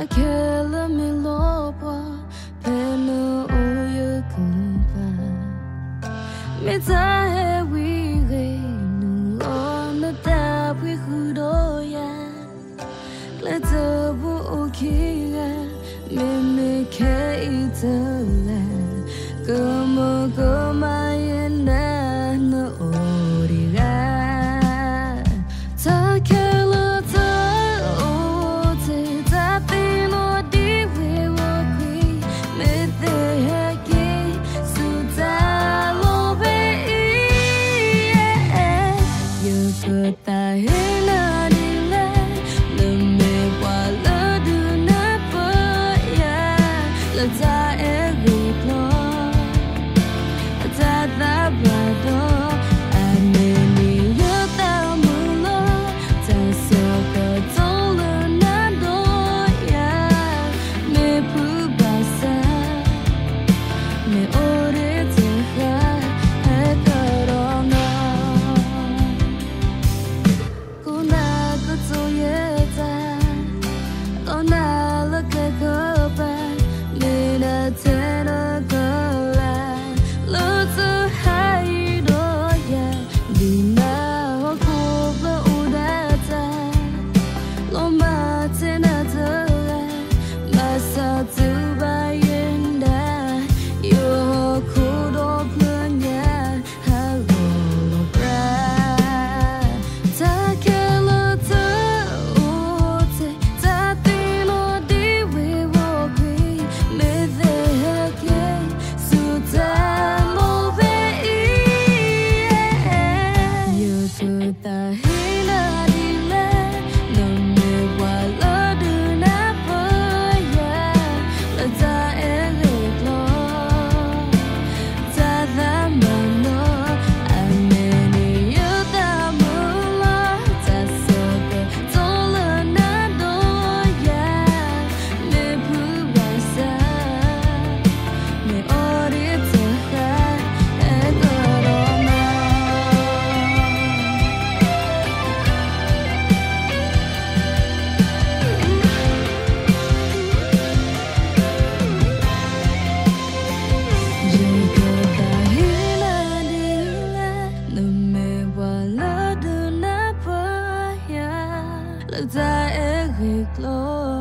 kela me lopa pena oya kumpa me tahe we nu on the tap we hudoya glitter bu okiga me ke itala gama yena no origa ta kela ta o te tapi no di we wo kwi me te heki su ta lo be you put ta hela ni la le me wa la du na pa ya la ta every floor Look at every glow.